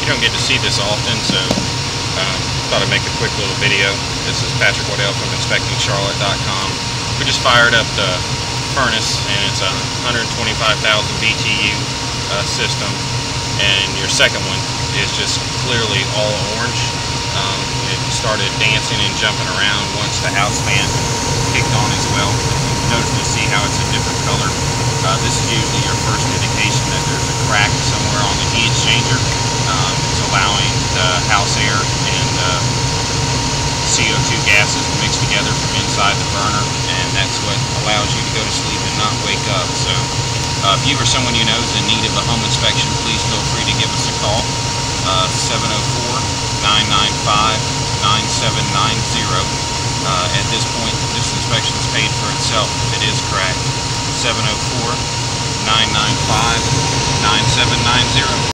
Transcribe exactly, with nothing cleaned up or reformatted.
You don't get to see this often, so um, thought I'd make a quick little video. This is Patrick Waddell from inspecting charlotte dot com. We just fired up the furnace, and it's a one hundred twenty-five thousand B T U uh, system, and your second one is just clearly all orange. Um, it started dancing and jumping around once the house fan kicked on as well. Notice to see how it's a different color. Uh, this is usually your first indication that there's a crack somewhere on the heat exchanger. Um, it's allowing the house air and uh, C O two gases to mix together from inside the burner, and that's what allows you to go to sleep and not wake up. So uh, if you or someone you know is in need of a home inspection, please feel free to give us a call. uh, seven oh four, nine nine five, nine seven nine zero. Uh, at this point, this inspection is paid for itself if it is cracked. seven oh four, nine nine five, nine seven nine zero.